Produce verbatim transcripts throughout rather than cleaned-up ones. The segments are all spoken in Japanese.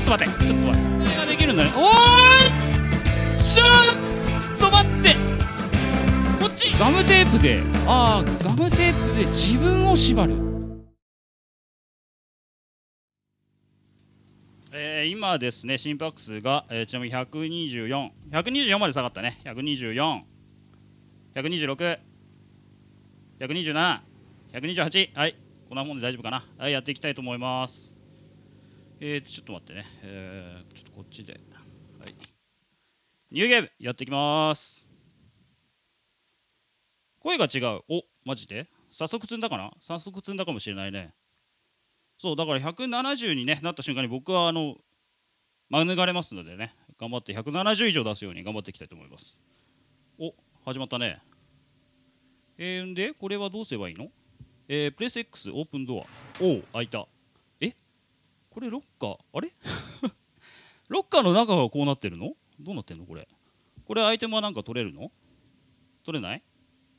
っと待って、ちょっと待って。これができるんだね。おーい、ちょっと待って。こっちガムテープで、ああ、ガムテープで自分を縛る。えー、今ですね、心拍数が、えー、ちなみにひゃくにじゅうよん、ひゃくにじゅうよんまで下がったね。ひゃくにじゅうよん、ひゃくにじゅうろく、ひゃくにじゅうなな、ひゃくにじゅうはち、はい、こんなもんで大丈夫かな。はい、やっていきたいと思います。えーと、ちょっと待ってね、えー、ちょっとこっちで、はい、ニューゲームやっていきます。声が違う。お、マジで早速積んだかな。早速積んだかもしれないね。そうだからひゃくななじゅうに、ね、なった瞬間に僕はあの免れますのでね、頑張ってひゃくななじゅう以上出すように頑張っていきたいと思います。お、始まったね。えー、んでこれはどうすればいいの。えー、プレス X オープンドア。おお、開いた。え、これロッカー、あれロッカーの中がこうなってるの。どうなってんのこれ。これアイテムはなんか取れるの。取れない。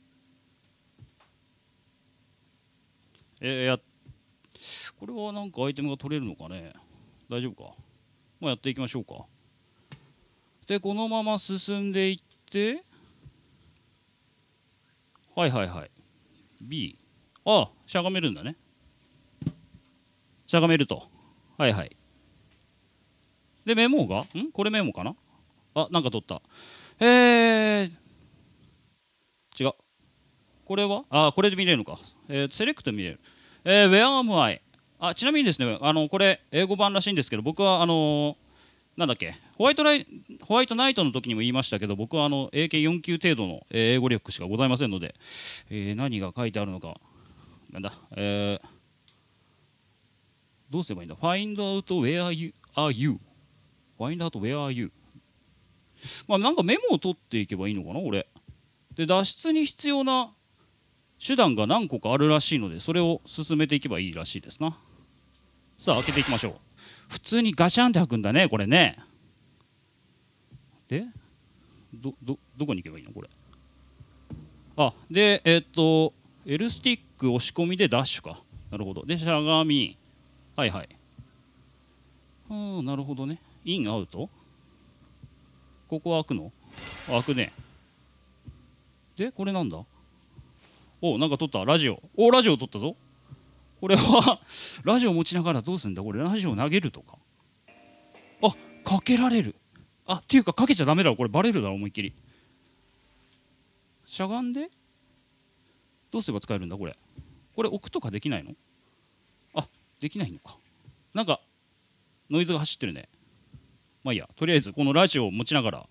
えー、やこれはなんかアイテムが取れるのかね。大丈夫か。まあ、やっていきましょうか。でこのまま進んでいって、はいはいはい B、 ああ、しゃがめるんだね。しゃがめると、はいはい。でメモがん、これメモかな。あ、なんか取った。えー、違う。これはあ、これで見れるのか。えー、セレクト見れる。えー、Where am I。 あ、ちなみにですね、あのこれ英語版らしいんですけど、僕はあのー、なんだっけ、ホワイトライホワイトナイトの時にも言いましたけど、僕はあの エーケーよん 級程度の英語力しかございませんので、えー、何が書いてあるのか、なんだ、えー、どうすればいいんだ。 Find out where you are you Find out where are you。 まあなんかメモを取っていけばいいのかな俺で。脱出に必要な手段が何個かあるらしいので、それを進めていけばいいらしいですな。さあ開けていきましょう。普通にガシャンって開くんだねこれね。でどどどこに行けばいいのこれ。あでえー、っと L スティック押し込みでダッシュか。なるほど。でしゃがみ、はいはい。ああなるほどね。インアウト、ここは開くの。あ、開くね。でこれなんだ。お、なんか撮った。ラジオ。お、ラジオ撮ったぞ。これはラジオ持ちながらどうすんだこれ。ラジオ投げるとか。あ、かけられる。あ、っていうかかけちゃダメだろこれ。バレるだろ思いっきり。しゃがんでどうすれば使えるんだこれ。これ置くとかできないの。あ、できないのか。なんかノイズが走ってるね。まあいいや、とりあえずこのラジオを持ちながら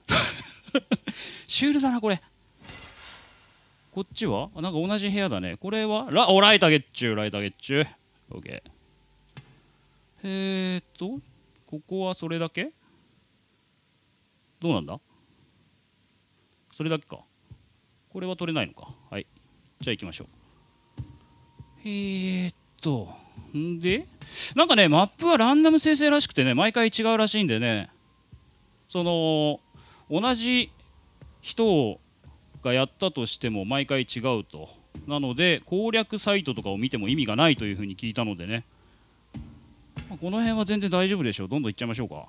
シュールだなこれ。こっちはなんか同じ部屋だね。これはラ、お、ライターゲッチュー、ライターゲッチュー。オッケー。えーっとここはそれだけ。どうなんだそれだけか。これは取れないのか。はい、じゃあ行きましょう。えーっとんでなんかね、マップはランダム生成らしくてね、毎回違うらしいんでね、その同じ人がやったとしても毎回違うと。なので攻略サイトとかを見ても意味がないというふうに聞いたのでね、この辺は全然大丈夫でしょう。どんどんいっちゃいましょうか。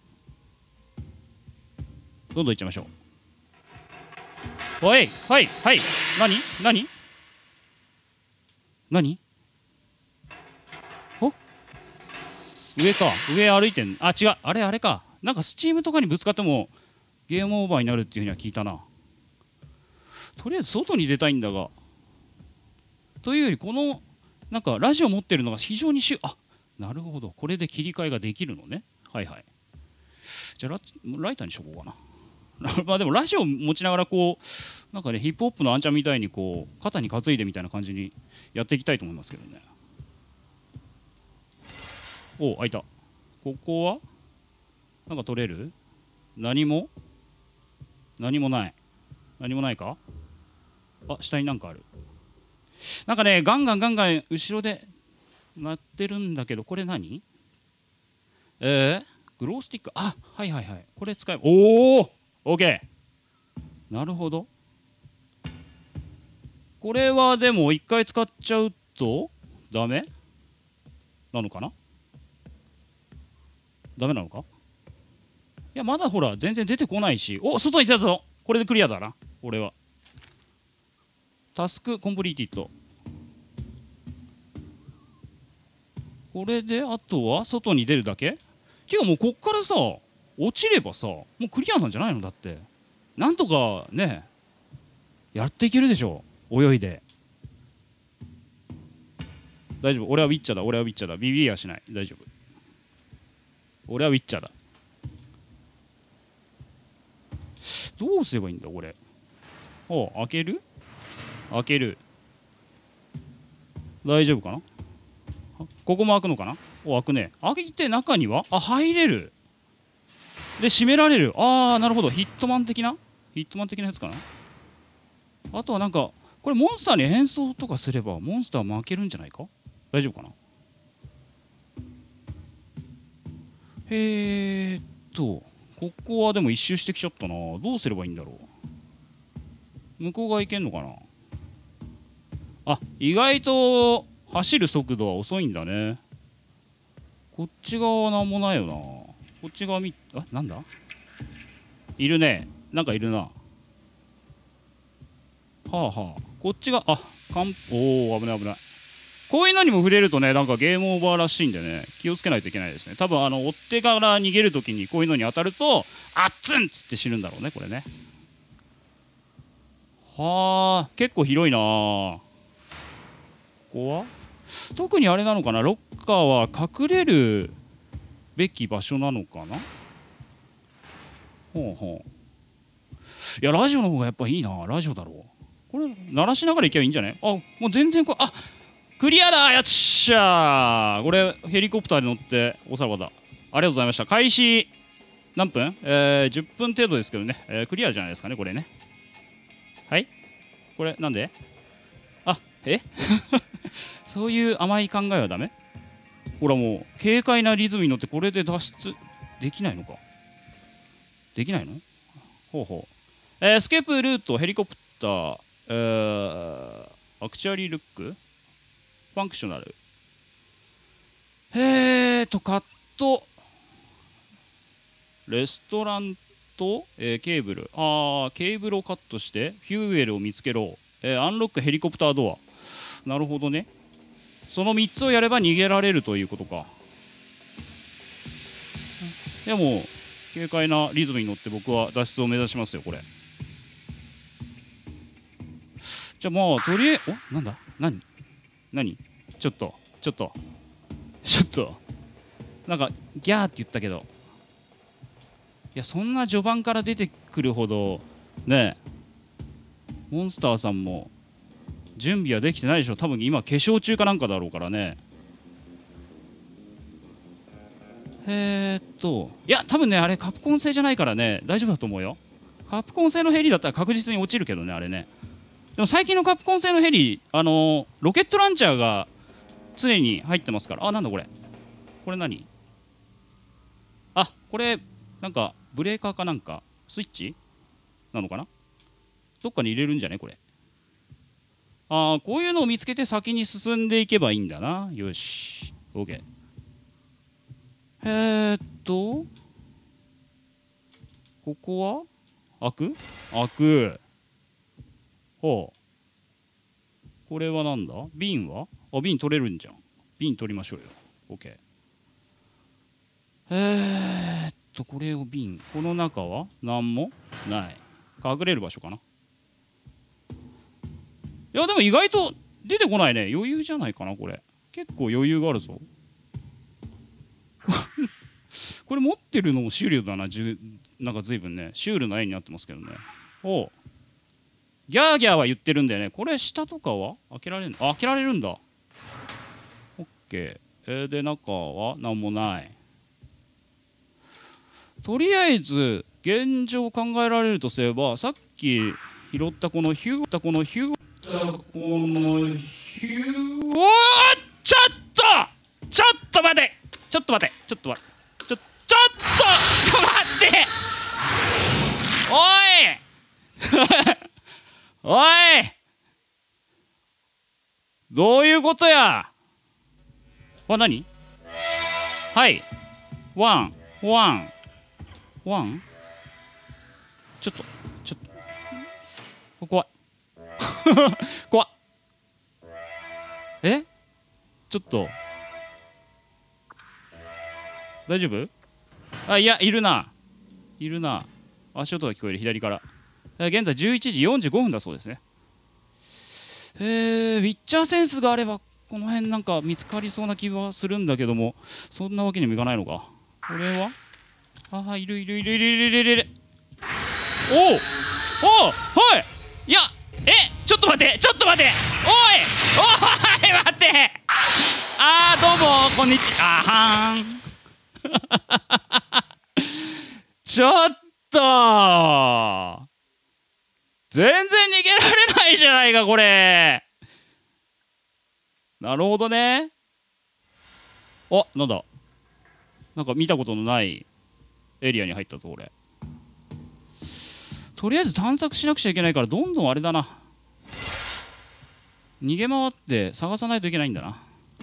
どんどんいっちゃいましょう。おい、はいはい。何何何。お、上か。上歩いてん。あ、違う、あれあれか。なんかスチームとかにぶつかってもゲームオーバーになるっていうふうには聞いたな。とりあえず外に出たいんだが、というよりこのなんかラジオ持ってるのが非常にしゅあ、なるほど、これで切り替えができるのね。はいはい。じゃあ ラ, ライターにしとこうかなまあでもラジオ持ちながらこうなんかね、ヒップホップのあんちゃんみたいにこう肩に担いでみたいな感じにやっていきたいと思いますけどね。お、開いた。ここはなんか取れる。何も何もない。何もないか。あ、下になんかある。なんかね、ガンガンガンガン後ろで鳴ってるんだけど、これ何。えー、グロースティック。あ、はいはいはい、これ使えば。おお、オーケー。なるほど。これはでも一回使っちゃうとダメなのかな。 ダメなのか。いやまだほら全然出てこないし。お、外に出たぞ。これでクリアだな俺は。タスクコンプリーティッド。これであとは外に出るだけ。ていうかもうこっからさ落ちればさもうクリアなんじゃないの。だってなんとかねやっていけるでしょ泳いで。大丈夫、俺はウィッチャーだ俺はウィッチャーだ。ビビりはしない。大丈夫、俺はウィッチャーだ。どうすればいいんだ俺。お、開ける開ける。大丈夫かな。ここも開くのかな。お、開くね。開けて中にはあ入れる。で閉められる。ああなるほど、ヒットマン的なヒットマン的なやつかな。あとはなんかこれモンスターに変装とかすればモンスター負けるんじゃないか。大丈夫かな。えーっとここはでも一周してきちゃったな。どうすればいいんだろう。向こう側行けんのかな。あ、意外と走る速度は遅いんだね。こっち側はなんもないよな。こっち側見、あ、なんだいるね。なんかいるな。はあはあ。こっちが、あ、かん、おお、危ない危ない。こういうのにも触れるとね、なんかゲームオーバーらしいんでね、気をつけないといけないですね。多分あの追っ手から逃げるときにこういうのに当たると、あっつんっつって死ぬんだろうね、これね。はあ、結構広いな。ここは特にあれなのかな。ロッカーは隠れるべき場所なのかな。ほうほう。いやラジオの方がやっぱいいな。ラジオだろう。これ鳴らしながら行けばいいんじゃない。あ、もう全然これ、あ、クリアだ。やっしゃー。これヘリコプターに乗っておさらばだ。ありがとうございました。開始何分、えー、じゅっぷん程度ですけどね、えー、クリアじゃないですかねこれね。はい、これなんで。あ、えそういう甘い考えはダメ。ほらもう軽快なリズムに乗ってこれで脱出できないのか。できないの。ほうほう。えー、スケープルートヘリコプター、えー、アクチュアリールックファンクショナル、えーとカットレストランと、えー、ケーブル、あーケーブルをカットしてフューエルを見つけろ、えー、アンロックヘリコプタードア。なるほどね。そのみっつをやれば逃げられるということか。でも軽快なリズムに乗って僕は脱出を目指しますよこれ。じゃあまあとりあえず、お、なんだ何何ちょっとちょっとちょっとなんかギャーって言ったけど、いやそんな序盤から出てくるほどねえモンスターさんも準備はできてないでしょ。多分今化粧中かなんかだろうからね。えー、っといや多分ねあれカプコン製じゃないからね大丈夫だと思うよ。カプコン製のヘリだったら確実に落ちるけどねあれね。でも最近のカプコン製のヘリあのー、ロケットランチャーが常に入ってますから。あ、なんだこれこれ何。あ、これなんかブレーカーかなんかスイッチなのかな。どっかに入れるんじゃねこれ。ああこういうのを見つけて先に進んでいけばいいんだな。よし OK。 えー、っとここは開く開く。ほうこれはなんだ。瓶はあ瓶取れるんじゃん。瓶取りましょうよ OK。 えー、っとこれを瓶この中は何もない隠れる場所かな。いやでも意外と出てこないね。余裕じゃないかなこれ。結構余裕があるぞこれ持ってるのもシュールだな。じゅなんか随分ねシュールな絵になってますけどね。おうギャーギャーは言ってるんだよね。これ下とかは開けられるの。あ開けられるんだ。オッケー、えー、で中は何もない。とりあえず現状考えられるとすればさっき拾ったこのヒューたこのヒューこのヒューおーちょっとちょっと待てちょっと待てちょっと待てちょちょっと待っておいおいどういうことや。あ何はいワンワンワンちょっとちょっと怖い怖っえちょっと大丈夫？あ、いや、いるないるな。足音が聞こえる、左から。現在じゅういちじよんじゅうごふんだそうですね。えー、ウィッチャーセンスがあればこの辺なんか見つかりそうな気はするんだけども、そんなわけにもいかないのか。これはああ、いるいるいるいるいるいるいる。おおおお、はい。いや、え、ちょっと待ってちょっと待って、おいおい待って、あーどうもこんにちは、あはんちょっと全然逃げられないじゃないかこれ。なるほどね。あ、なんだ、なんか見たことのないエリアに入ったぞ俺。とりあえず探索しなくちゃいけないから、どんどんあれだな、逃げ回って探さないといけないんだな。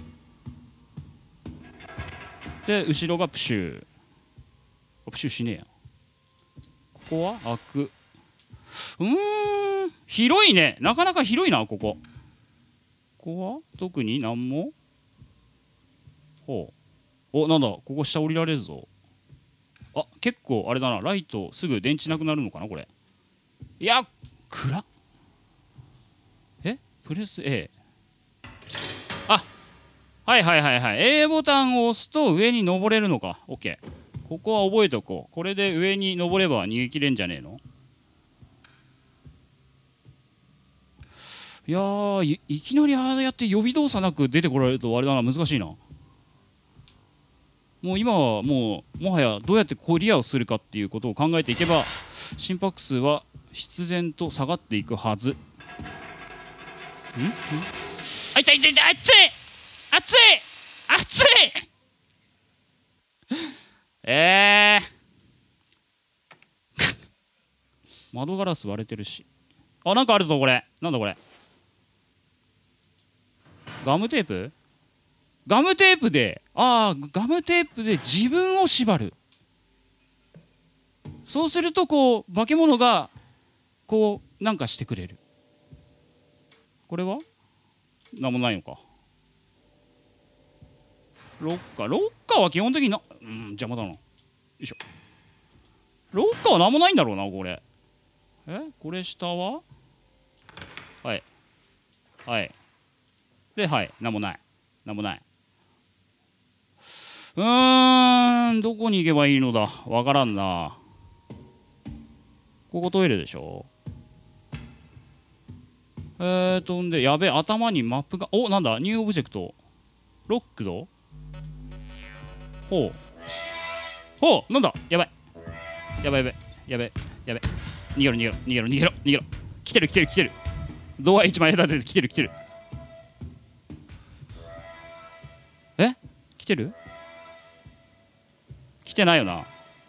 で後ろがプシュー、プシューしねえや。ここは開く。うーん、広いね、なかなか広いなここ。ここは特になんも。ほう、お、なんだ、ここ下降りられるぞ。あ、結構あれだな、ライトすぐ電池なくなるのかなこれ。いや、暗っ。え、プレス A。 あ、はいはいはいはい、 A ボタンを押すと上に登れるのか。 OK、 ここは覚えておこう。これで上に登れば逃げ切れんじゃねえの。いやー い, いきなりああやって予備動作なく出てこられるとあれだな、難しいな。もう今はもうもはやどうやってクリアをするかっていうことを考えていけば心拍数は必然と下がっていくはず。んんあ、痛い痛い痛い、熱い熱い熱いえー窓ガラス割れてるし。あ、なんかあるぞこれ。なんだこれ、ガムテープ。ガムテープで、ああ、ガムテープで自分を縛る。そうするとこう化け物がこうなんかしてくれる。これはなんもないのか。ロッカー、ロッカーは基本的にな、うん、邪魔だな。よいしょ。ロッカーはなんもないんだろうなこれ。え、これ下ははいはいで、はい、なんもないなんもない。うーん、どこに行けばいいのだ、わからんな。ここトイレでしょ。えーとんで、やべえ、頭にマップが、お、なんだ、ニューオブジェクトロックド。ほうほう、なんだ、やばいやばいやばいやばいやばい、逃げろ逃げろ逃げろ逃げろ逃げろ、来てる来てる来てる、ドア一枚立てて来てる来てる。え、来てる？来てないよな。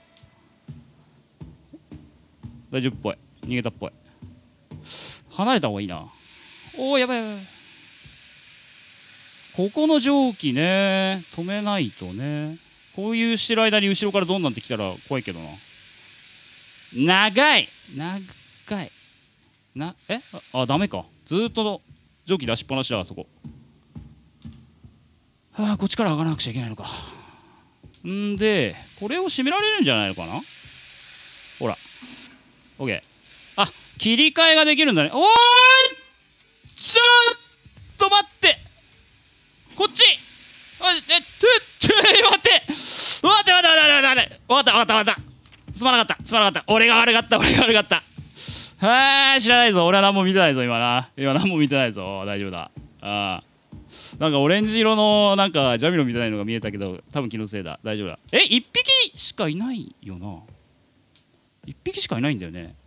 大丈夫っぽい、逃げたっぽい。離れた方がいいな。おお、やばいやばい。ここの蒸気ね、止めないとね。こういうしてる間に後ろからどんなんって来たら怖いけどな。長い長いな、え、ああ、ダメか、ずーっと蒸気出しっぱなしだ。あそこ。はあ、こっちから上がらなくちゃいけないのか。んでこれを閉められるんじゃないのかな。ほら OK。 あ、切り替えができるんだね。おーい、ちょっと待って、こっち、あ、え、ちょ、ちょ、待って待って待って待って待って待って待って、分かった分かった分かった、すまなかったすまなかった、俺が悪かった俺が悪かった。はー、知らないぞ、俺は何も見てないぞ今な、今何も見てないぞ。大丈夫だ。ああ、なんかオレンジ色のなんかジャミロみたいなのが見えたけど、多分気のせいだ。大丈夫だ。え、一匹しかいないよな。一匹しかいないんだよね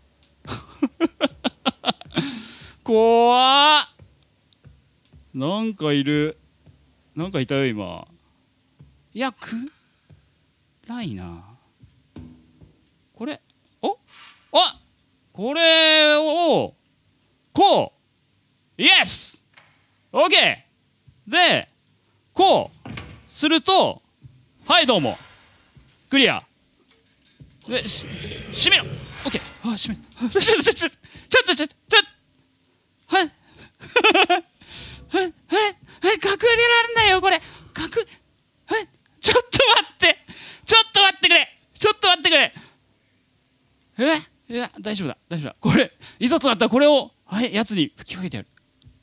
怖っ、なんかいる、なんかいたよ今。いや、暗いなこれ。おあ、これをこう、イエス OK でこうすると、はいどうもクリア。 えし閉めろ。オッケー。あ閉めちょちょちょちょちょちょちょちょはいはいはいはい隠れられないよこれ。隠はいちょっと待ってちょっと待ってくれちょっと待ってくれ。えいや大丈夫だ大丈夫だ。これいざとなったらこれをはいやつに吹きかけてやる。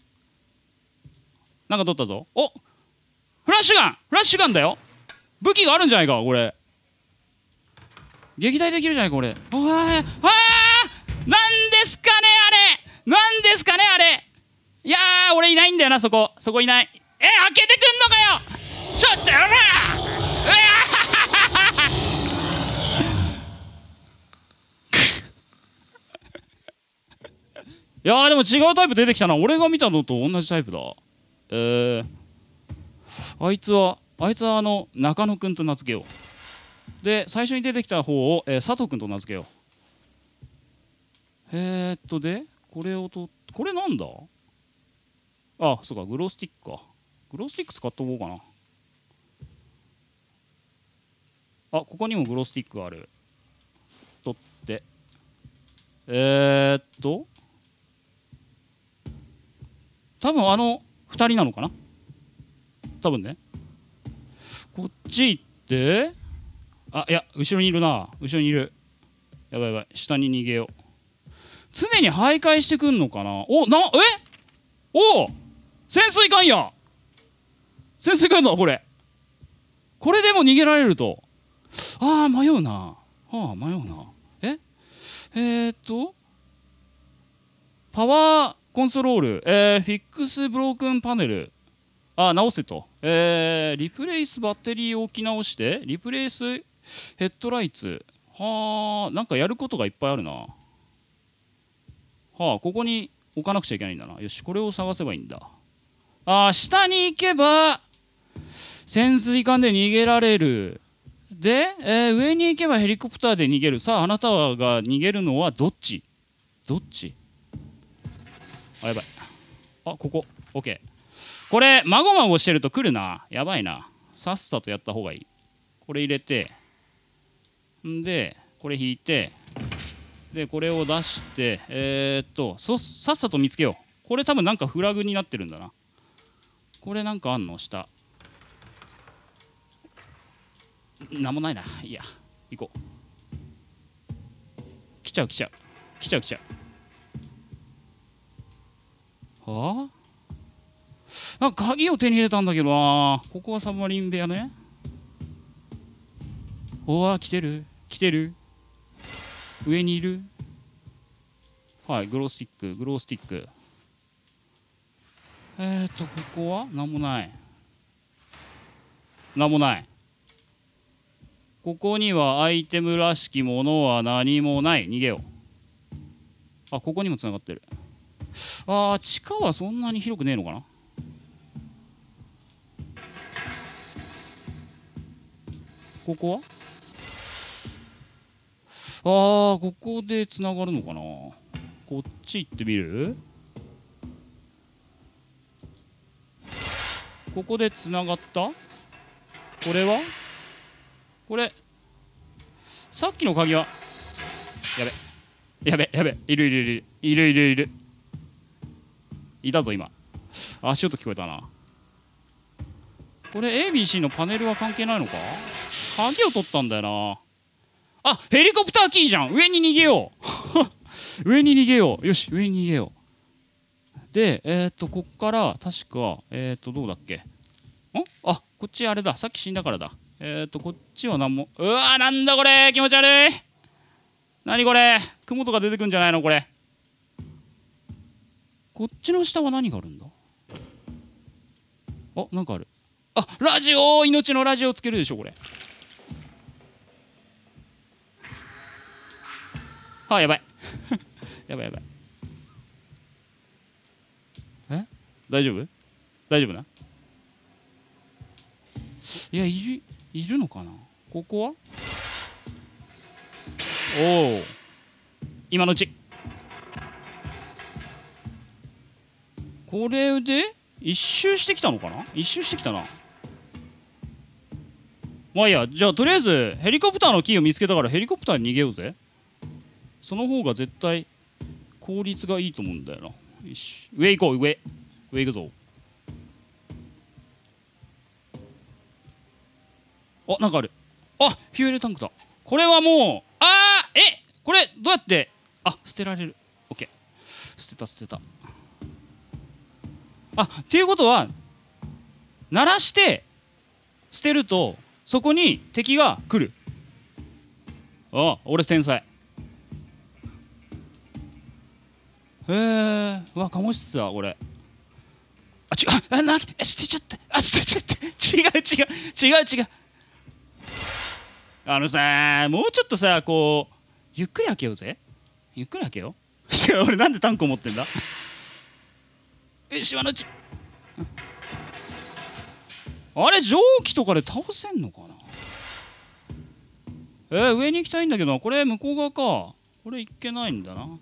なんか取ったぞ。おフラッシュガンフラッシュガンだよ。武器があるんじゃないかこれ。撃退できるじゃないかこれ。おいあーなんですかねあれなんですかねあれ。いやー俺いないんだよなそこそこいない。え開けてくんのかよちょっとやらうわいやーでも違うタイプ出てきたな。俺が見たのと同じタイプだ。えー、あいつはあいつはあの中野くんと名付けよう。で最初に出てきた方を、えー、佐藤くんと名付けよう。えー、っとでこれをとこれなんだ。あそうかグロースティックか。グロースティック使っとこうかな。あここにもグロースティックがある。取ってえー、っと多分あのふたりなのかな多分ね。こっち行ってあいや後ろにいるな後ろにいる。やばいやばい下に逃げよう。常に徘徊してくんのかな。おなえお潜水艦や潜水艦だこれ。これでも逃げられると。ああ迷うな。はあ迷うな。ええー、っとパワーコンソロール、えー、フィックスブロークンパネルあ直せと、えー、リプレイスバッテリーを置き直してリプレイスヘッドライツ。はあなんかやることがいっぱいあるな。はあここに置かなくちゃいけないんだな。よしこれを探せばいいんだ。あー下に行けば潜水艦で逃げられる。で、えー、上に行けばヘリコプターで逃げる。さああなたが逃げるのはどっちどっち。あやばいあここ OK。 これまごまごしてると来るな。やばいな。さっさとやった方がいい。これ入れてんでこれ引いてでこれを出してえー、っとそさっさと見つけよう。これ多分なんかフラグになってるんだな。これなんかあんの下なんもないな。いいや行こう。来ちゃう来ちゃう来ちゃう来ちゃう。はあなんか鍵を手に入れたんだけどな。ここはサブマリン部屋ね。おわ来てる来てる上にいる。はいグロースティックグロースティック。えーとここは何もない何もない。ここにはアイテムらしきものは何もない。逃げよう。あここにもつながってる。あー地下はそんなに広くねえのかな。ここはあーここでつながるのかな。こっち行ってみる。ここでつながった。これはこれさっきの鍵はやべやべやべいるいるいるいるいるいるいたぞ今。足音聞こえたな。これ エービーシー のパネルは関係ないのか。鍵を取ったんだよな。あヘリコプターキーじゃん。上に逃げよう上に逃げよう。よし上に逃げよう。でえっとこっから確かえっとどうだっけ。んあこっちあれださっき死んだからだ。えっとこっちは何も。うわーなんだこれ気持ち悪い。何これ雲とか出てくんじゃないのこれ。こっちの下は何があるんだ。あなんかある。あラジオ命のラジオつけるでしょこれ。あやばいやばいやばい。え大丈夫大丈夫な。いやいるいるのかな。ここはおお今のうち。これで一周してきたのかな。一周してきたな。 まあいいや、じゃあとりあえずヘリコプターのキーを見つけたからヘリコプターに逃げようぜ。その方が絶対効率がいいと思うんだよな。よし、上行こう。上上行くぞ。あ、なんかある。あ、フューエルタンクだ。これはもう、あー、え、これどうやって、あ、捨てられる。オッケー、捨てた捨てた。あ、っていうことは鳴らして捨てるとそこに敵が来る。ああ、俺天才。へえ、うわ、カモシスだこれ。あ、違う、あ、な、捨てちゃった。あ、捨てちゃった。違う違う違う違う。あのさ、もうちょっとさ、こうゆっくり開けようぜ。ゆっくり開けよう。違う、俺なんでタンクを持ってんだ。え、島のうち。あれ、蒸気とかで倒せんのかな。えー、上に行きたいんだけど、これ向こう側か。これ行けないんだな。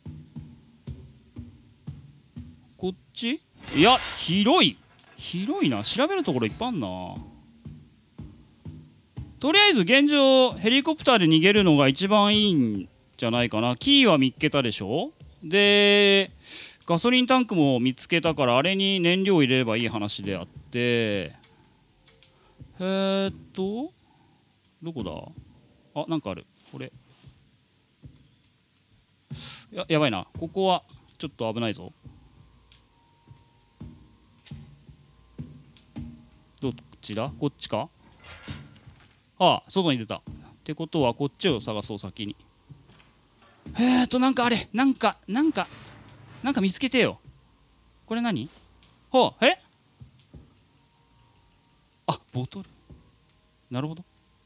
こっち。いや、広い広いな。調べるところいっぱいあんな。とりあえず現状ヘリコプターで逃げるのが一番いいんじゃないかな。キーは見っけたでしょ。でガソリンタンクも見つけたから、あれに燃料入れればいい話であって、えー、っとどこだ。あ、なんかある。これや、やばいな。ここはちょっと危ないぞ。どっちだ。こっちか。ああ、外に出た。ってことはこっちを探そう。先に。えーとなんかあれ、なんかなんかなんか見つけてよ。これ何。ほう、え、あ、ボトル。なるほど。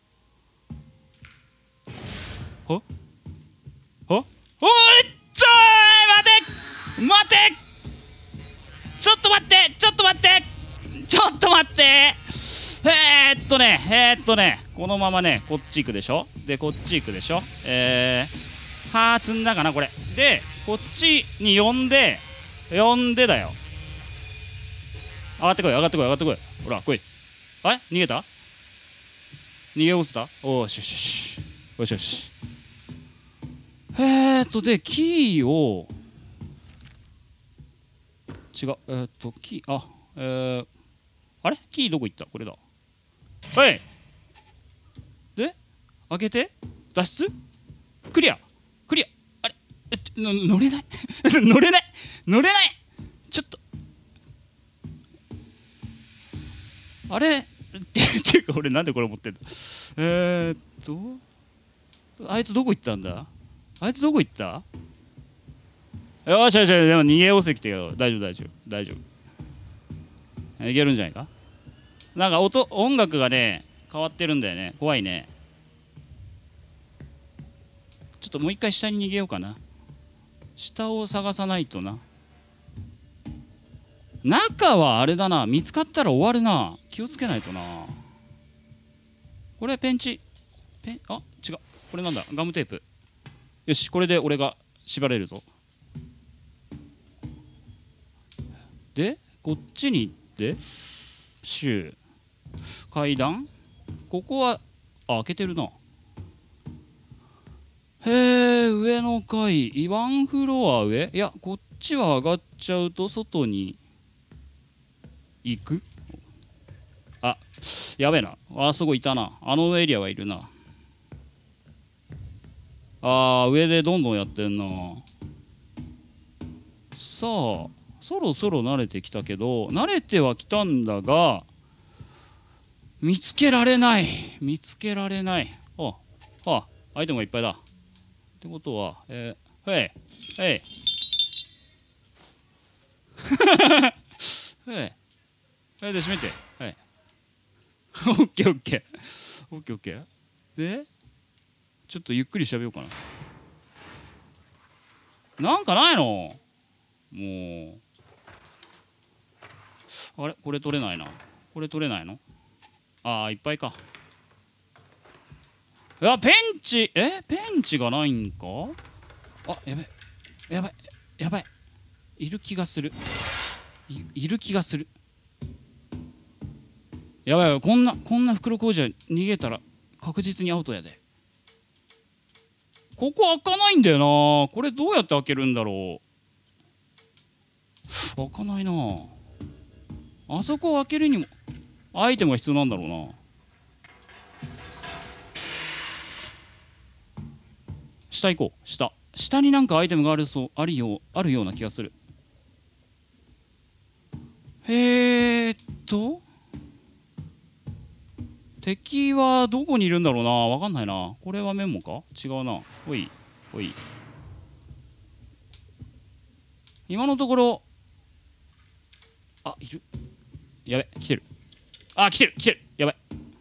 ははおい、ちょーい、待て待て、ちょっと待ってちょっと待ってちょっと待って。えー、っとねえー、っとねこのままねこっち行くでしょ。でこっち行くでしょ。えー、はー積んだかなこれで、こっちに呼んで呼んでだよ。上がってこい上がってこい上がってこい。ほら来い。あれ逃げた。逃げ落ちた。おーしよしよしよしよし。えーっとでキーを違う、えー、っとキー、あ、えー、あれキーどこ行った。これだ。はいで開けて脱出クリアクリア。あれ、えの乗れない乗れない乗れない。ちょっとあれっていうか俺なんでこれ持ってんだ。えー、っとあいつどこ行ったんだ。あいつどこ行った。よしよしよし、でも逃げおせきてよ。大丈夫大丈夫大丈夫。いけるんじゃないか。なんか音音楽がね変わってるんだよね。怖いね。ちょっともう一回下に逃げようかな。下を探さないとな。中はあれだな、見つかったら終わるな。気をつけないとな。これペンチペン、あ、違う、これなんだ、ガムテープ。よし、これで俺が縛れるぞ。でこっちに行ってシュー階段。ここはあ開けてるな。へえ、上の階ワンフロア上。いやこっちは上がっちゃうと外に行く。あ、やべえな。あそこいたな。あのエリアはいるな。あー、上でどんどんやってんな。さあそろそろ慣れてきたけど、慣れてはきたんだが見つけられない見つけられない。ああ、アイテムがいっぱいだ。ってことは、えー、へいへいへいへいで閉めて。はいオッケーオッケーオッケーオッケー。でちょっとゆっくり調べようかな。なんかないのもう。あれこれ取れないな。これ取れないの。あーいっぱいか。いやペンチ、えペンチがないんか。あ、やばいやばいやばい、いる気がする い, いる気がする。 やばいやばい、こんなこんな袋小路は逃げたら確実にアウトやで。ここ開かないんだよな。これどうやって開けるんだろう。開かないな。あそこを開けるにもアイテムが必要なんだろうな。下行こう。下下になんかアイテムがあるそうあるようあるような気がする。えーっと敵はどこにいるんだろうな。わかんないな。これはメモか違うな。おいおい、今のところ、あ、いる。やべ、来てる。あ、来てる来てる。やばい。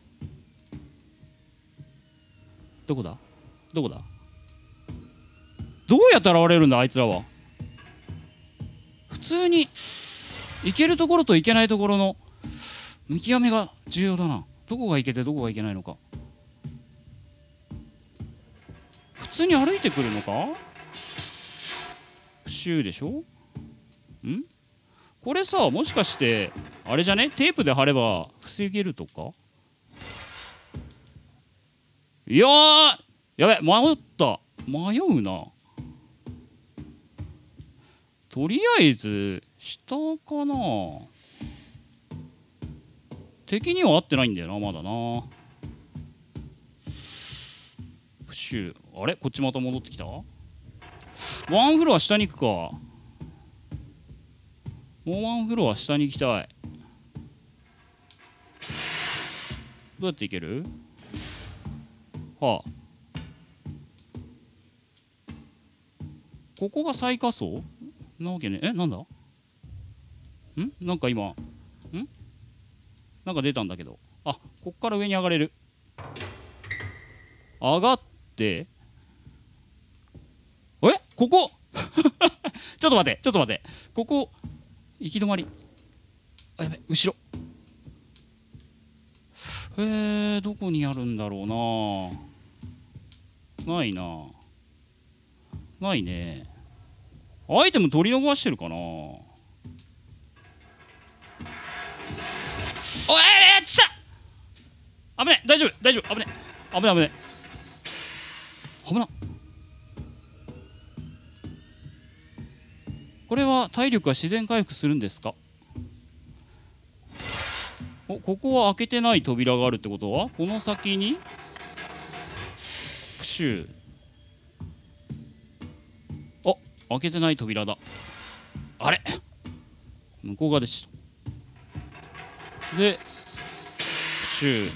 どこだどこだどうやって現れるんだあいつらは。普通に行けるところと行けないところの見極めが重要だな。どこが行けてどこが行けないのか。普通に歩いてくるのか。プシューでしょ。んこれさ、もしかしてあれじゃね、テープで貼れば防げるとか。いやー、やべ、迷った迷うな。とりあえず下かな。敵には合ってないんだよな、まだな。プシュー、あれこっちまた戻ってきた。ワンフロア下に行くか。もうワンフロア下に行きたい。どうやって行ける。はあ、ここが最下層なわけね。え、なんだんなんか今んなんか出たんだけど。あ、こっから上に上がれる。上がってえここちょっと待ってちょっと待って、ここ行き止まり。あ、やべ、後ろ。えー、どこにあるんだろうな。ないな。ないね。アイテム取り逃してるかな。おい、えー、来た。危ね、大丈夫大丈夫、危ね危ね危ね危な。これは体力は自然回復するんですか。お、ここは開けてない扉があるってことは、この先にプシュー。あ、開けてない扉だ。あれ向こう側でした。でプシュ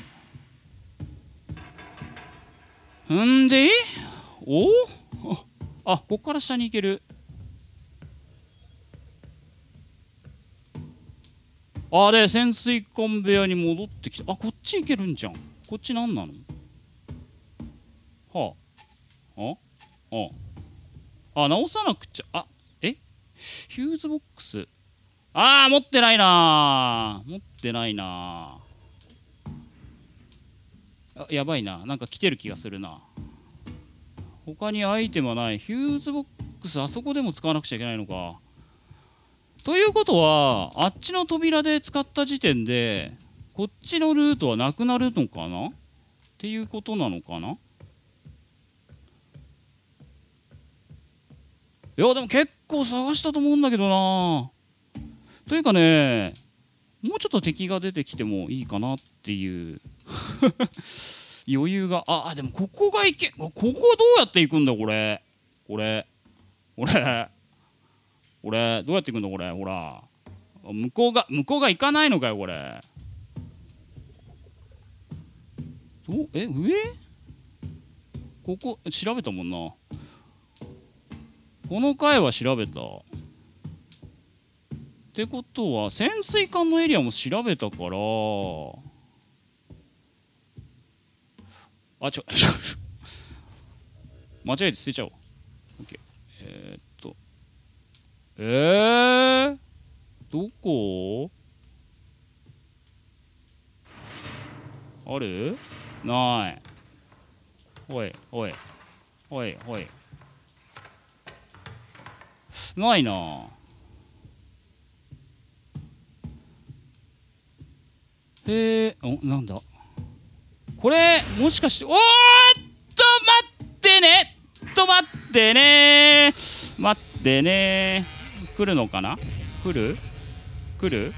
ーんで、おあ、ここから下に行ける。あれ、潜水艦部屋に戻ってきた。あ、こっち行けるんじゃん。こっち何なの。はああああ、直さなくちゃ。あ、えヒューズボックス。あー、持ってないなー。持ってないなー。あ、やばいな。なんか来てる気がするな。他にアイテムはない。ヒューズボックス、あそこでも使わなくちゃいけないのか。ということは、あっちの扉で使った時点でこっちのルートはなくなるのかなっていうことなのかな。いやでも結構探したと思うんだけどな。というかね、もうちょっと敵が出てきてもいいかなっていう余裕が。あ、でもここがいけ、ここどうやって行くんだこれ。これこれこれどうやって行くんだこれ。ほら、向こうが向こうが行かないのかよこれ。どえ上ここ調べたもんな。この回は調べたってことは潜水艦のエリアも調べたから、あ、ちょ間違えて捨てちゃおう。 OK。 えー、っとえー、どこある。ない。おいおいおいおい、ないな。 へえ、お、なんだこれ、もしかして、おーっと待ってねと待ってね待ってね来るのかな、来る来る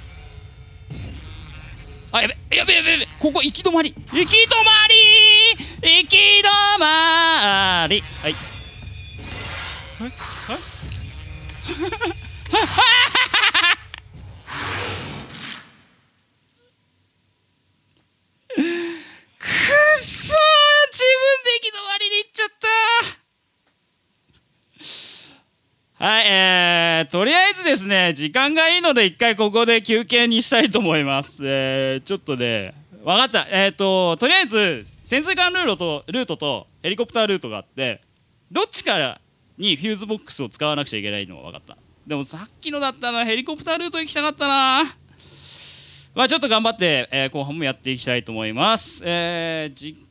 あ、やべやべやべやべ、ここ行き止まり、行き止まり行き止まり、はいはいはいくっそー、自分で行き止まりに行っちゃった。はい、えー、とりあえずですね、時間がいいので一回ここで休憩にしたいと思います。えー、ちょっとね、分かった。えっ、ー、と、とりあえず潜水艦ルートとルートとヘリコプタールートがあって、どっちからにフューズボックスを使わなくちゃいけないのは分かった。でもさっきのだったらヘリコプタールート行きたかったな。まあちょっと頑張って、えー、後半もやっていきたいと思います。えー、時